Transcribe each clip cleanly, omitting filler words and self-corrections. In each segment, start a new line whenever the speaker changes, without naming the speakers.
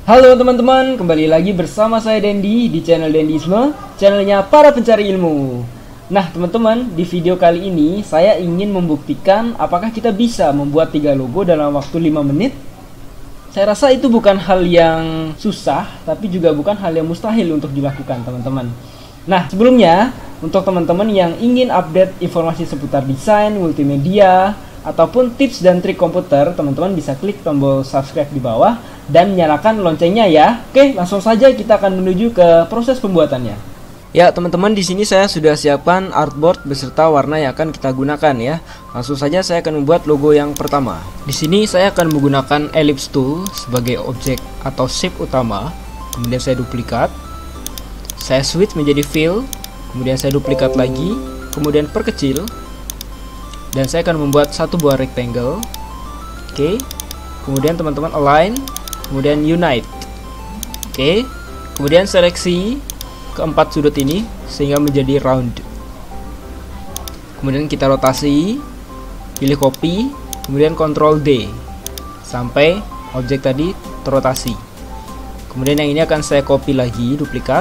Halo teman-teman, kembali lagi bersama saya Dendi di channel Dendisme, channelnya para pencari ilmu. Nah teman-teman, di video kali ini saya ingin membuktikan apakah kita bisa membuat 3 logo dalam waktu 5 menit. Saya rasa itu bukan hal yang susah, tapi juga bukan hal yang mustahil untuk dilakukan teman-teman. Nah sebelumnya, untuk teman-teman yang ingin update informasi seputar desain, multimedia, ataupun tips dan trik komputer, teman-teman bisa klik tombol subscribe di bawah dan nyalakan loncengnya ya. Oke, langsung saja kita akan menuju ke proses pembuatannya. Ya, teman-teman, di sini saya sudah siapkan artboard beserta warna yang akan kita gunakan ya. Langsung saja saya akan membuat logo yang pertama. Di sini saya akan menggunakan ellipse tool sebagai objek atau shape utama. Kemudian saya duplikat. Saya switch menjadi fill, kemudian saya duplikat lagi, kemudian perkecil. Dan saya akan membuat satu buah rectangle. Oke. Kemudian teman-teman align, kemudian unite. Oke. Kemudian seleksi keempat sudut ini sehingga menjadi round. Kemudian kita rotasi, pilih copy, kemudian Ctrl D sampai objek tadi terrotasi. Kemudian yang ini akan saya copy lagi, duplikat.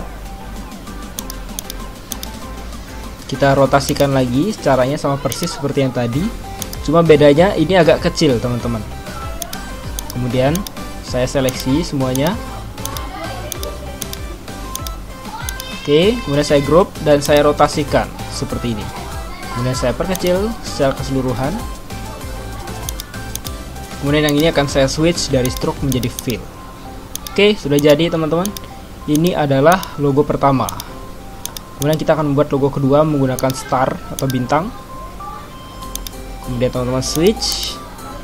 Kita rotasikan lagi, caranya sama persis seperti yang tadi, cuma bedanya ini agak kecil teman-teman. Kemudian saya seleksi semuanya. Oke, kemudian saya group dan saya rotasikan seperti ini. Kemudian saya perkecil secara keseluruhan. Kemudian yang ini akan saya switch dari stroke menjadi fill. Oke, sudah jadi teman-teman. Ini adalah logo pertama. Kemudian kita akan membuat logo kedua menggunakan star atau bintang. Kemudian teman-teman switch.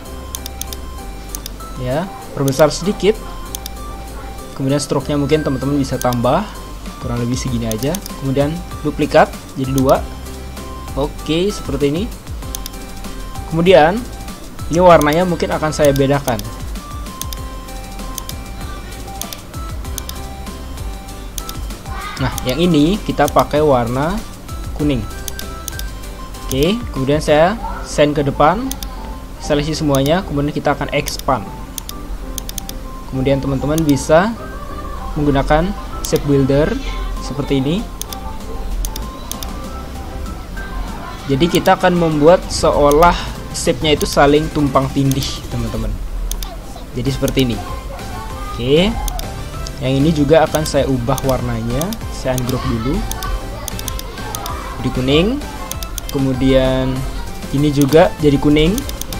Ya, perbesar sedikit. Kemudian stroke-nya mungkin teman-teman bisa tambah, kurang lebih segini aja. Kemudian duplikat jadi 2. Oke, seperti ini. Kemudian ini warnanya mungkin akan saya bedakan. Nah, yang ini kita pakai warna kuning. Oke, kemudian saya send ke depan, seleksi semuanya, kemudian kita akan expand. Kemudian teman-teman bisa menggunakan shape builder seperti ini. Jadi kita akan membuat seolah shape-nya itu saling tumpang tindih, teman-teman. Jadi seperti ini. Oke. Yang ini juga akan saya ubah warnanya. Saya ungroup dulu. Jadi kuning. Kemudian ini juga jadi kuning.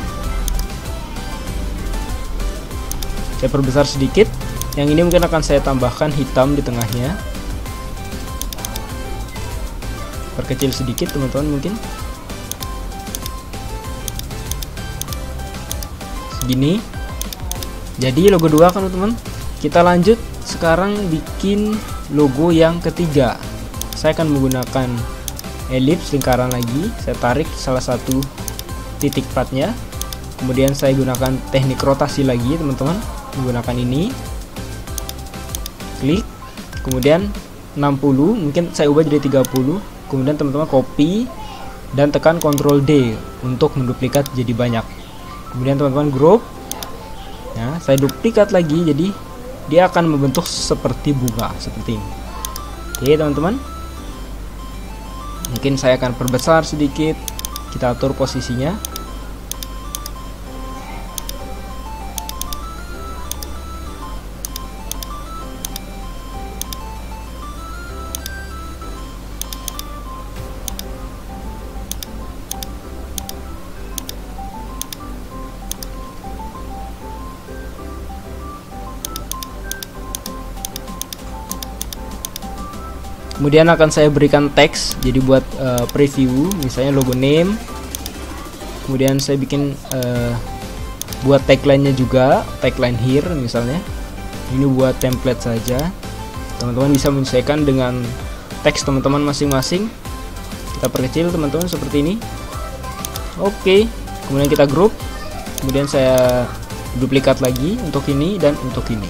Saya perbesar sedikit. Yang ini mungkin akan saya tambahkan hitam di tengahnya. Perkecil sedikit teman-teman mungkin. Segini. Jadi logo 2 kan teman-teman. Kita lanjut sekarang bikin logo yang ketiga. Saya akan menggunakan ellipse lingkaran lagi. Saya tarik salah satu titik platnya. Kemudian saya gunakan teknik rotasi lagi teman-teman. Menggunakan ini. Klik. Kemudian 60. Mungkin saya ubah jadi 30. Kemudian teman-teman copy. Dan tekan Ctrl D untuk menduplikat jadi banyak. Kemudian teman-teman group. Ya, saya duplikat lagi jadi dia akan membentuk seperti bunga seperti ini. Oke teman-teman, mungkin saya akan perbesar sedikit. Kita atur posisinya. Kemudian akan saya berikan teks, jadi buat preview, misalnya logo name. Kemudian saya bikin buat tagline-nya juga, tagline here misalnya. Ini buat template saja. Teman-teman bisa menyesuaikan dengan teks teman-teman masing-masing. Kita perkecil teman-teman seperti ini. Oke, kemudian kita group. Kemudian saya duplikat lagi untuk ini dan untuk ini.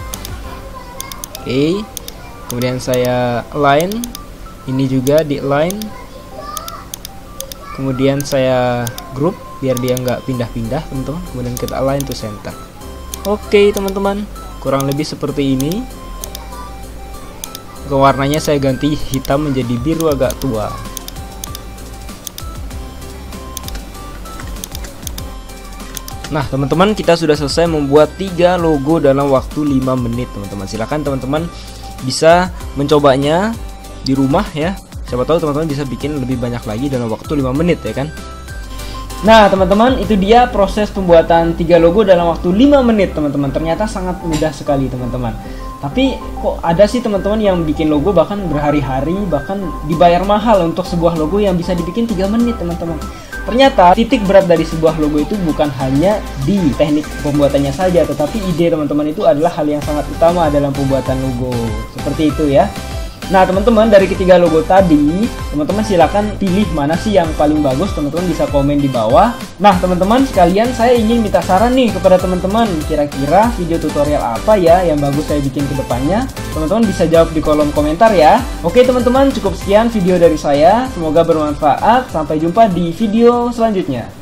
Oke. Kemudian saya align, ini juga di align. Kemudian saya group biar dia nggak pindah-pindah teman-teman. Kemudian kita align to center. Oke teman-teman, kurang lebih seperti ini. Warnanya saya ganti hitam menjadi biru agak tua. Nah teman-teman, kita sudah selesai membuat 3 logo dalam waktu 5 menit teman-teman. Silahkan teman-teman bisa mencobanya di rumah ya. Siapa tahu teman-teman bisa bikin lebih banyak lagi dalam waktu 5 menit ya kan. Nah teman-teman, itu dia proses pembuatan 3 logo dalam waktu 5 menit teman-teman. Ternyata sangat mudah sekali teman-teman. Tapi kok ada sih teman-teman yang bikin logo bahkan berhari-hari, bahkan dibayar mahal untuk sebuah logo yang bisa dibikin 3 menit teman-teman. Ternyata titik berat dari sebuah logo itu bukan hanya di teknik pembuatannya saja, tetapi ide teman-teman itu adalah hal yang sangat utama dalam pembuatan logo. Seperti itu ya. Nah teman-teman, dari ketiga logo tadi, teman-teman silakan pilih mana sih yang paling bagus. Teman-teman bisa komen di bawah. Nah teman-teman sekalian, saya ingin minta saran nih kepada teman-teman. Kira-kira video tutorial apa ya yang bagus saya bikin ke depannya? Teman-teman bisa jawab di kolom komentar ya. Oke teman-teman, cukup sekian video dari saya. Semoga bermanfaat. Sampai jumpa di video selanjutnya.